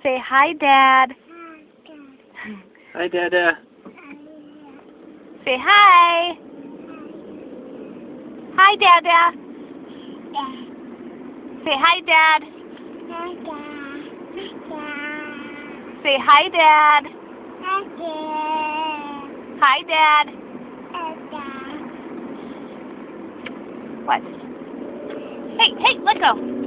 Say hi, Dad. Hi, Dada. Say hi. Hi, Dada. Say hi, Dad. Say hi, Dad. Hi, Dad. What? Hey, let go.